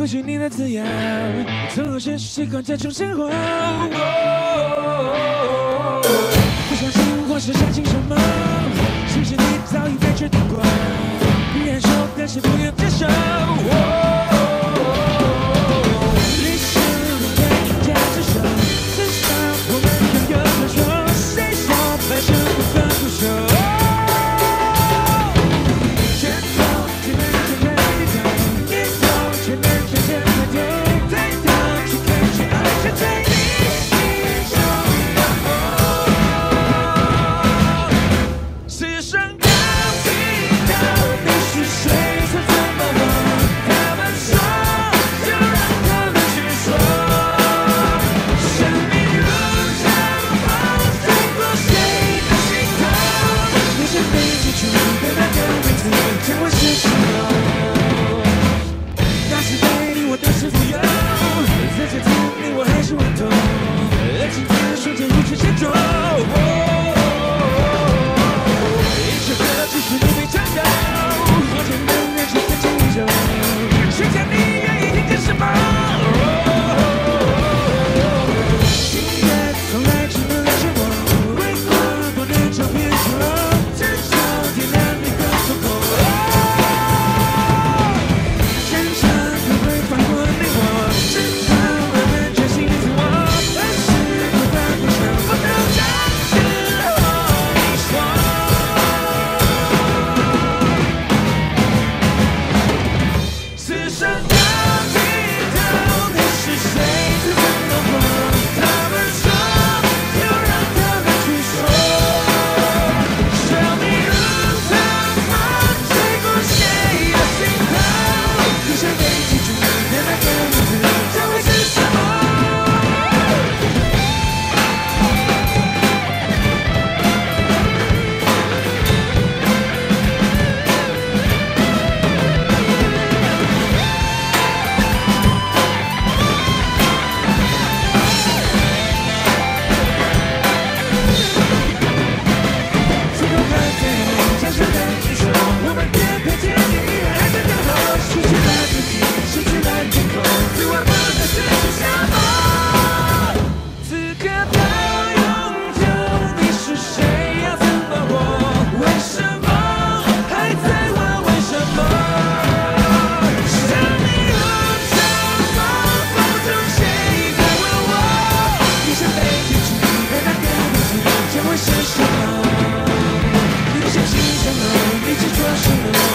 或许你的滋养，从后是习惯这种生活。不相信或是相信什么？其实你早已被决定过，别人说但是不愿接受。历史不对价之手，至少我们拥有传说。谁说白手不分不收？拳头只能拳拳地头，念头却能拳拳埋头，对头去看去爱是对你心中的梦。世上到底到底是谁才这么活？他们说，就让他们去说。生命如长风，吹过谁的心头？你是被记住的那个名字，将会是什么？那是对你我的是富有，在这次你我还是顽童，爱情在瞬间如此牵动。一首歌只是你没唱到，或者能认出自己宇宙，谁叫你愿意听见什么？音乐从来只能沉默，为何不能唱片手？至少点亮你的瞳孔。战场不会放过你我，只好慢慢觉醒自我，而是不断不想不能将之后你说。世上到底是谁在这么活？他们说，就让他们去说。生命如长风，吹过谁的心头？你想被记住的那个名字，将会是什么？最后还在掌声的举手，我们别偏见，你依然还在等候。失去了自己，失去了天空，最忘不了是什么？此刻到永久，你是谁要怎么活？为什么还在问为什么？生命如长风，风中谁在问我？你想被记住的那个名字，将会是什么？你相信什么？你执着什么？